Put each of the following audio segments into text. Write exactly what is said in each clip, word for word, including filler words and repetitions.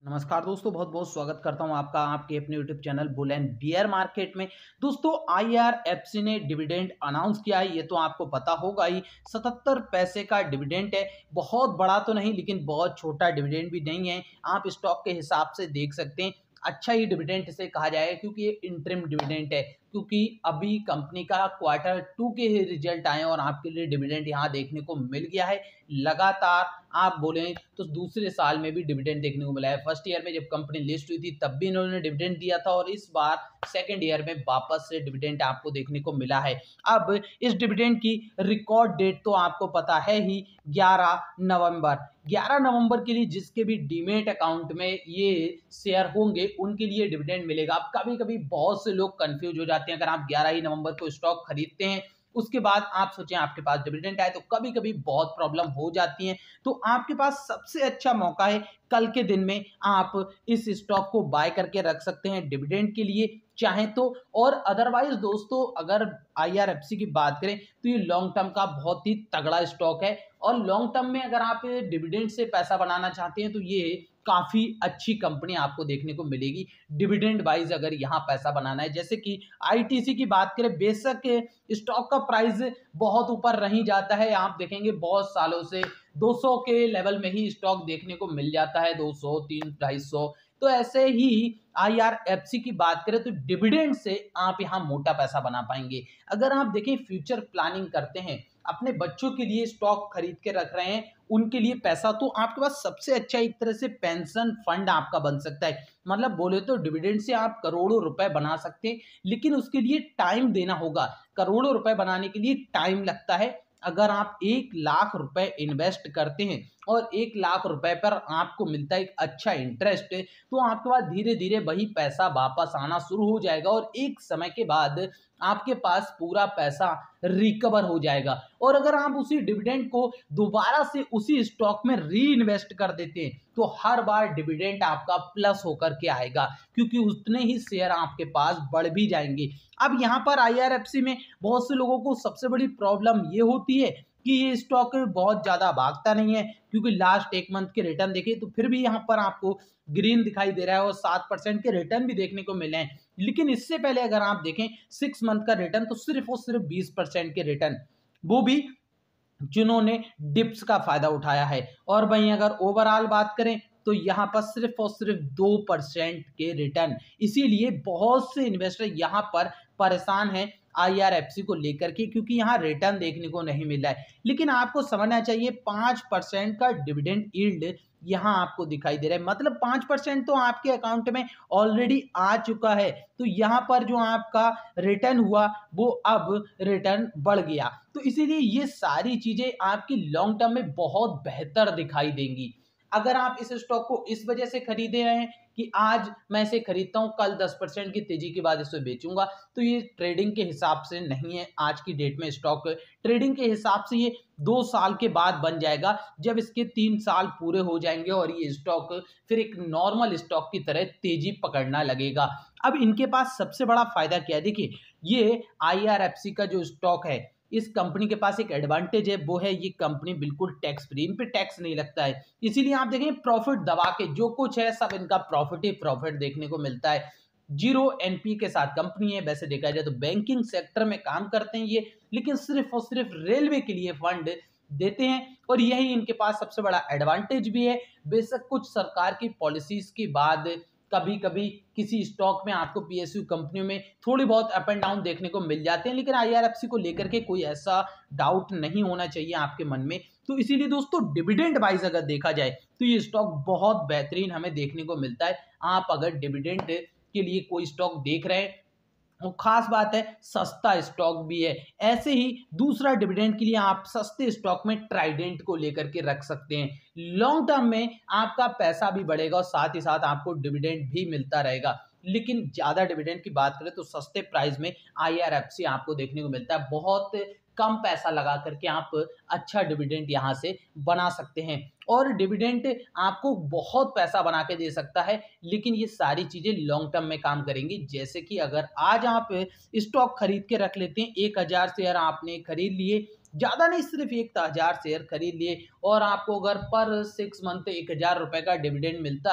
नमस्कार दोस्तों, बहुत बहुत स्वागत करता हूं आपका आपके अपने YouTube channel bull and bear market में। दोस्तों, आईआरएफसी ने डिविडेंड अनाउंस किया है, ये तो आपको पता होगा ही। सतहत्तर पैसे का डिविडेंड है। बहुत बड़ा तो नहीं, लेकिन बहुत छोटा डिविडेंड भी नहीं है। आप स्टॉक के हिसाब से देख सकते हैं, अच्छा ही डिविडेंड इसे कहा जाएगा, क्योंकि ये इंटरिम डिविडेंड है। क्योंकि अभी कंपनी का क्वार्टर टू के ही रिजल्ट आए और आपके लिए डिविडेंड यहाँ देखने को मिल गया है। लगातार आप बोलें तो दूसरे साल में भी डिविडेंड देखने को मिला है। फर्स्ट ईयर में जब कंपनी लिस्ट हुई थी तब भी इन्होंने डिविडेंड दिया था, और इस बार सेकंड ईयर में वापस से डिविडेंड आपको देखने को मिला है। अब इस डिविडेंड की रिकॉर्ड डेट तो आपको पता है ही, ग्यारह नवंबर। ग्यारह नवंबर के लिए जिसके भी डीमेट अकाउंट में ये शेयर होंगे उनके लिए डिविडेंड मिलेगा। अब कभी कभी बहुत से लोग कंफ्यूज हो जाते हैं, अगर आप ग्यारह ही नवंबर को स्टॉक खरीदते हैं उसके बाद आप सोचें आपके पास डिविडेंड आए, तो कभी कभी बहुत प्रॉब्लम हो जाती है। तो आपके पास सबसे अच्छा मौका है, कल के दिन में आप इस स्टॉक को बाय करके रख सकते हैं डिविडेंड के लिए चाहें तो। और अदरवाइज दोस्तों, अगर आईआरएफसी की बात करें तो ये लॉन्ग टर्म का बहुत ही तगड़ा स्टॉक है, और लॉन्ग टर्म में अगर आप डिविडेंड से पैसा बनाना चाहते हैं तो ये काफी अच्छी कंपनी आपको देखने को मिलेगी डिविडेंड वाइज, अगर यहाँ पैसा बनाना है। जैसे कि आईटीसी की बात करें, बेशक स्टॉक का प्राइस बहुत ऊपर रही जाता है, आप देखेंगे बहुत सालों से दो सौ के लेवल में ही स्टॉक देखने को मिल जाता है, दो सौ, तीन, ढाई सौ। तो ऐसे ही आईआरएफसी की बात करें तो डिविडेंड से आप यहाँ मोटा पैसा बना पाएंगे। अगर आप देखें फ्यूचर प्लानिंग करते हैं, अपने बच्चों के लिए स्टॉक खरीद के रख रहे हैं, उनके लिए पैसा, तो आपके पास सबसे अच्छा एक तरह से पेंशन फंड आपका बन सकता है। मतलब बोले तो डिविडेंड से आप करोड़ों रुपए बना सकते हैं, लेकिन उसके लिए टाइम देना होगा। करोड़ों रुपए बनाने के लिए टाइम लगता है। अगर आप एक लाख रुपए इन्वेस्ट करते हैं और एक लाख रुपए पर आपको मिलता है एक अच्छा इंटरेस्ट, तो आपके पास धीरे धीरे वही पैसा वापस आना शुरू हो जाएगा, और एक समय के बाद आपके पास पूरा पैसा रिकवर हो जाएगा। और अगर आप उसी डिविडेंड को दोबारा से उसी स्टॉक में री इन्वेस्ट कर देते हैं तो हर बार डिविडेंड आपका प्लस होकर के आएगा, क्योंकि उतने ही शेयर आपके पास बढ़ भी जाएंगे। अब यहाँ पर आईआरएफसी में बहुत से लोगों को सबसे बड़ी प्रॉब्लम ये होती है कि ये स्टॉक बहुत ज्यादा भागता नहीं है, क्योंकि लास्ट एक मंथ के रिटर्न देखिए तो फिर भी यहाँ पर आपको ग्रीन दिखाई दे रहा है और सात परसेंट के रिटर्न भी देखने को मिले हैं। लेकिन इससे पहले अगर आप देखें सिक्स मंथ का रिटर्न, तो सिर्फ और सिर्फ बीस परसेंट के रिटर्न, वो भी जिन्होंने डिप्स का फायदा उठाया है। और वहीं अगर ओवरऑल बात करें तो यहाँ पर सिर्फ और सिर्फ दो परसेंट के रिटर्न। इसीलिए बहुत से इन्वेस्टर यहाँ पर परेशान हैं आईआरएफसी को लेकर के, क्योंकि यहाँ रिटर्न देखने को नहीं मिल रहा है। लेकिन आपको समझना चाहिए पाँच परसेंट का डिविडेंड यील्ड यहाँ आपको दिखाई दे रहा है, मतलब पाँच परसेंट तो आपके अकाउंट में ऑलरेडी आ चुका है। तो यहाँ पर जो आपका रिटर्न हुआ वो अब रिटर्न बढ़ गया, तो इसीलिए ये सारी चीजें आपकी लॉन्ग टर्म में बहुत बेहतर दिखाई देंगी। अगर आप इस स्टॉक को इस वजह से खरीदे रहे हैं कि आज मैं इसे खरीदता हूं, कल दस परसेंट की तेजी के बाद इसे बेचूंगा, तो ये ट्रेडिंग के हिसाब से नहीं है। आज की डेट में स्टॉक ट्रेडिंग के हिसाब से ये दो साल के बाद बन जाएगा, जब इसके तीन साल पूरे हो जाएंगे और ये स्टॉक फिर एक नॉर्मल स्टॉक की तरह तेजी पकड़ना लगेगा। अब इनके पास सबसे बड़ा फायदा क्या है, देखिए ये आईआरएफसी का जो स्टॉक है, इस कंपनी के पास एक एडवांटेज है, वो है ये कंपनी बिल्कुल टैक्स फ्री, इन पे टैक्स नहीं लगता है। इसीलिए आप देखें प्रॉफिट दबा के जो कुछ है सब इनका प्रॉफिट ही प्रॉफिट देखने को मिलता है। जीरो एनपी के साथ कंपनी है। वैसे देखा जाए तो बैंकिंग सेक्टर में काम करते हैं ये, लेकिन सिर्फ और सिर्फ रेलवे के लिए फंड देते हैं, और यही इनके पास सबसे बड़ा एडवांटेज भी है। बेशक कुछ सरकार की पॉलिसीज के बाद कभी कभी किसी स्टॉक में आपको पीएसयू कंपनियों में थोड़ी बहुत अप एंड डाउन देखने को मिल जाते हैं, लेकिन आईआरएफसी को लेकर के कोई ऐसा डाउट नहीं होना चाहिए आपके मन में। तो इसीलिए दोस्तों डिविडेंड वाइज अगर देखा जाए तो ये स्टॉक बहुत बेहतरीन हमें देखने को मिलता है। आप अगर डिविडेंड के लिए कोई स्टॉक देख रहे हैं, वो खास बात है सस्ता स्टॉक भी है। ऐसे ही दूसरा डिविडेंड के लिए आप सस्ते स्टॉक में ट्राइडेंट को लेकर के रख सकते हैं। लॉन्ग टर्म में आपका पैसा भी बढ़ेगा और साथ ही साथ आपको डिविडेंड भी मिलता रहेगा। लेकिन ज्यादा डिविडेंड की बात करें तो सस्ते प्राइस में आईआरएफसी आपको देखने को मिलता है। बहुत कम पैसा लगा करके आप अच्छा डिविडेंड यहाँ से बना सकते हैं, और डिविडेंड आपको बहुत पैसा बना के दे सकता है, लेकिन ये सारी चीजें लॉन्ग टर्म में काम करेंगी। जैसे कि अगर आज आप स्टॉक खरीद के रख लेते हैं, एक हजार शेयर आपने खरीद लिए, ज्यादा नहीं सिर्फ एक हजार शेयर खरीद लिए, और आपको अगर पर सिक्स मंथ एक हजार रुपए का डिविडेंड मिलता है,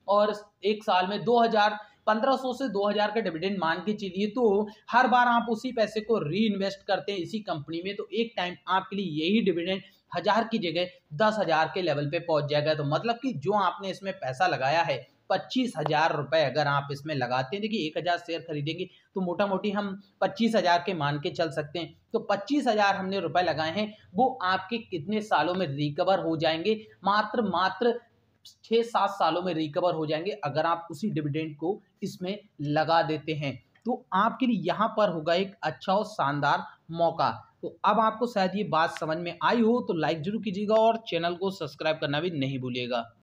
और एक साल में दो हज़ार पंद्रह सौ से दो हज़ार का डिविडेंड मान के चलिए, तो हर बार आप उसी पैसे को री इन्वेस्ट करते हैं इसी कंपनी में, तो एक टाइम आपके लिए यही डिविडेंड हजार की जगह दस हजार के लेवल पे पहुंच जाएगा। तो मतलब कि जो आपने इसमें पैसा लगाया है पच्चीस हजार रुपए अगर आप इसमें लगाते हैं, देखिए एक हजार शेयर खरीदेंगे तो मोटा मोटी हम पच्चीस हजार के मान के चल सकते हैं। तो पच्चीस हजार हमने रुपए लगाए हैं, वो आपके कितने सालों में रिकवर हो जाएंगे? मात्र मात्र छह सात सालों में रिकवर हो जाएंगे अगर आप उसी डिविडेंड को इसमें लगा देते हैं। तो आपके लिए यहाँ पर होगा एक अच्छा और शानदार मौका। तो अब आपको शायद ये बात समझ में आई हो, तो लाइक जरूर कीजिएगा और चैनल को सब्सक्राइब करना भी नहीं भूलिएगा।